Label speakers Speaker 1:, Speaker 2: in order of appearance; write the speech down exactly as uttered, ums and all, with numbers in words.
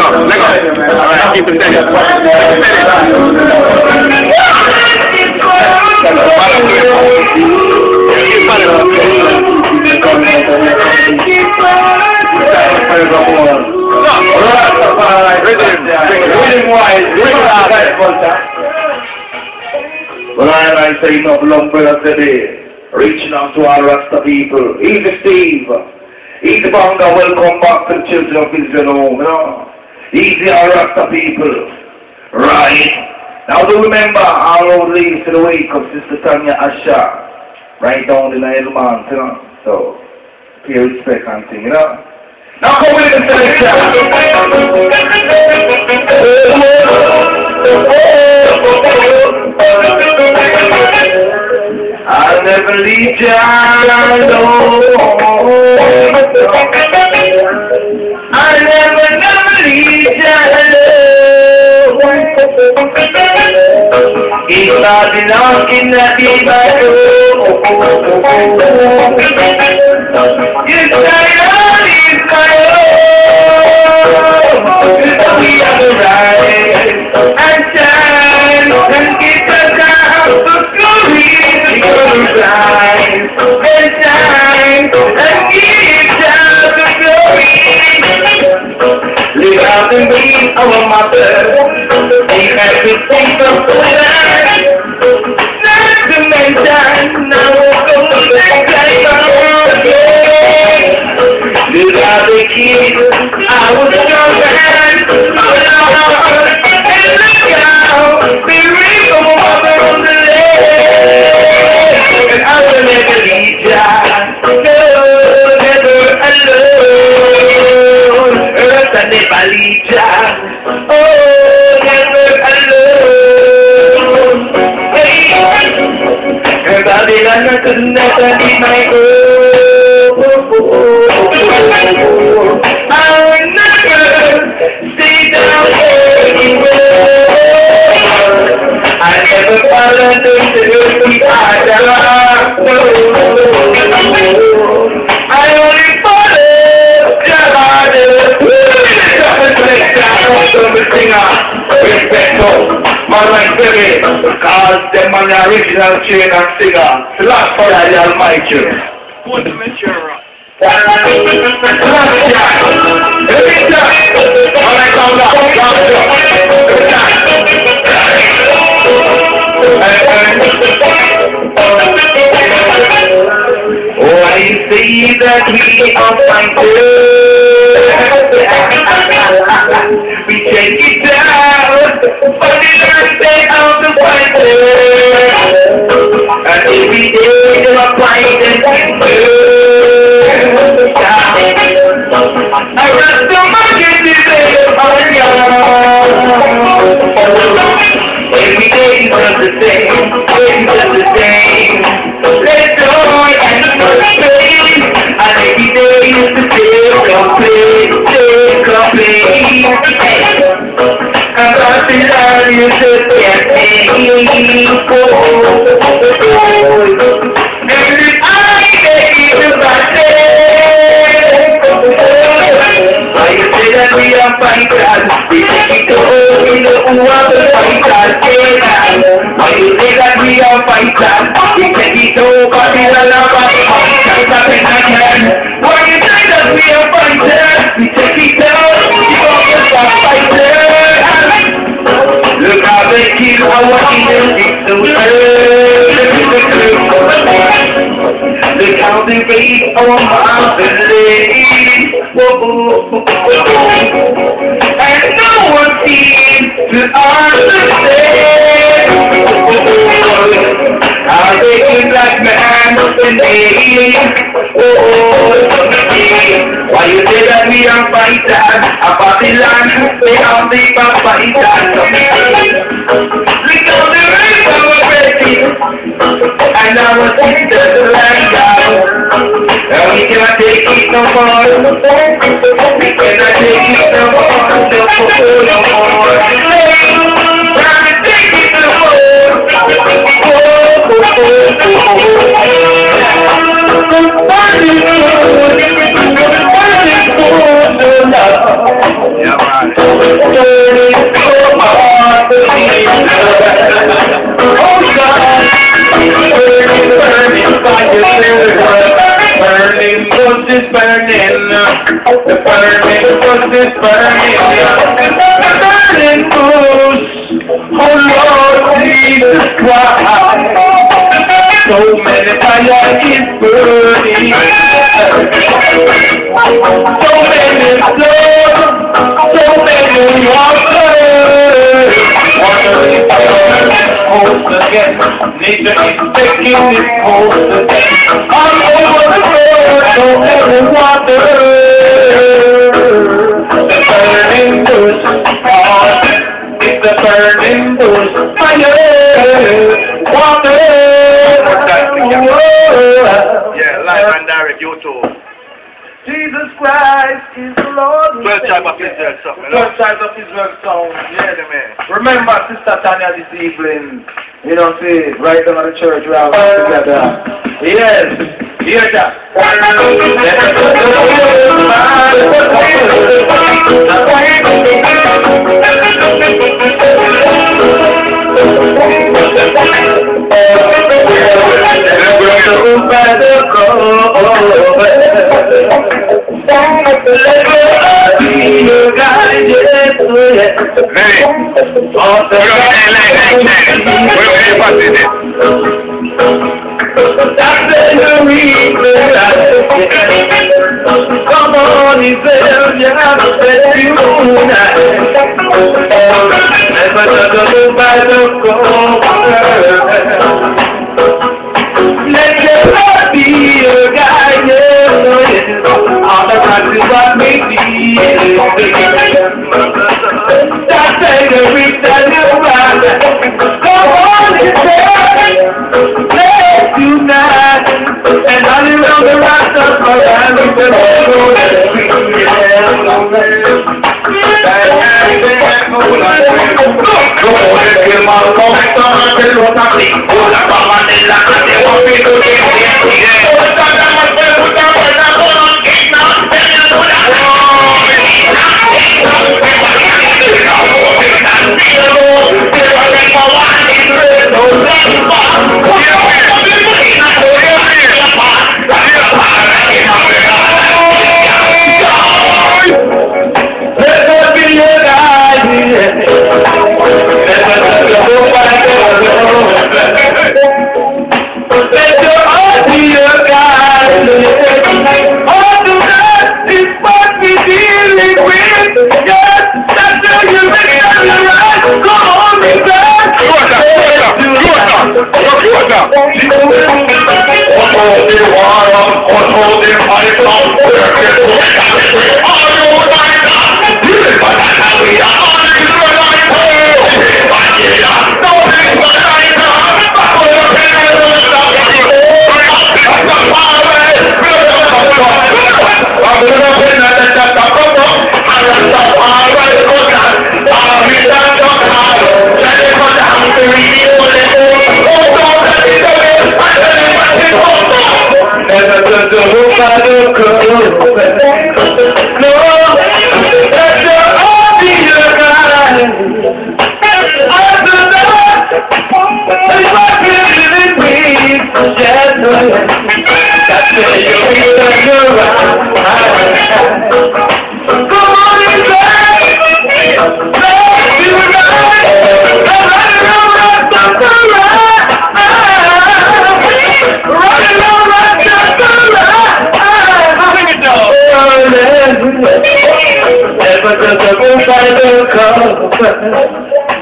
Speaker 1: go, let go. Alright, keep it steady. Keep
Speaker 2: Well, I say enough long brothers today, reaching out to all Rasta people. Easy Steve, Easy Banga, welcome back to the children of Israel home, you know. Easy all Rasta people, right? Now do remember all our ladies to the wake of Sister Tanya Asha, right down in the Elmont, you know. So, pay respect and thing, you know. Now come with the selection. I'll never leave you alone. I'll never, never leave you alone. If I belong in the deep I do. You say all is my own. You know we are the right and shine and give us out for glory. Shine and shine and give out the glory. Live out and be our mother. Take everything from the land. Not to mention now we're going to take again. Live out the kids, I was your man. And look out, be real mother on the land. And I will never leave ya, no, never alone. Earth and never leave ya, oh, never alone. Hey, Babylon could never be my own. I will never stay down anywhere. I never fall under the earthly order. I only follow your order. Respect up, man like baby, cause them man the original chain and singer. Last for the Almighty.
Speaker 1: Put them in chair.
Speaker 2: Last time, every time, when I come back, come back, every time. Oh, I see that we are fighters. We take it down, but we learn stay out the fighters. And every day they are fighting I rest the market today on every day is just the same, it's just the same. Let's joy and pain, and every day is the same complaint, same complaint. And that's the line you should get me. Every eye they give you back why you say that we are fighters? We take it all, we know who are the fighters. Why you say that we are fighters? We take it all, but we are not fighters again. Why you say that we are fighters? We take it all, we are fighters. Look how they kill our innocent souls. Look how they rape our mothers. And no one seems to understand how they kill black man today. Why you say that we are fighters? A Babylon, they are the fighters. Look how they rape our babies. And our sisters lie down. And we cannot take it no more. We cannot take it no more. No more. We cannot take it no more. Yeah, man. burning bush is burning, the burning bush. Oh Lord Jesus Christ, so many fire is burning, so many blood, so many water. Water is burning coast again, nature is taking this coast again. All over the world, so many water. The burning bush, it's the burning bush, fire, water.
Speaker 1: Yeah, live and direct, YouTube.
Speaker 2: Jesus Christ is the Lord.
Speaker 1: twelve tribes of Israel song.
Speaker 2: twelve tribes of Israel song.
Speaker 1: Yeah, man.
Speaker 2: Remember Sister Tanya this evening, you know, see, right down at the church we all together. Yes, hear that. Come on, Israel, you have to bet you tonight. Never to move by the let your Lord be your guide, yes, all the practice what may be. That's the reach and the right. Come on, Israel, let's unite. And all around the rest of my land, we can all go and we can Never does the moonlight come.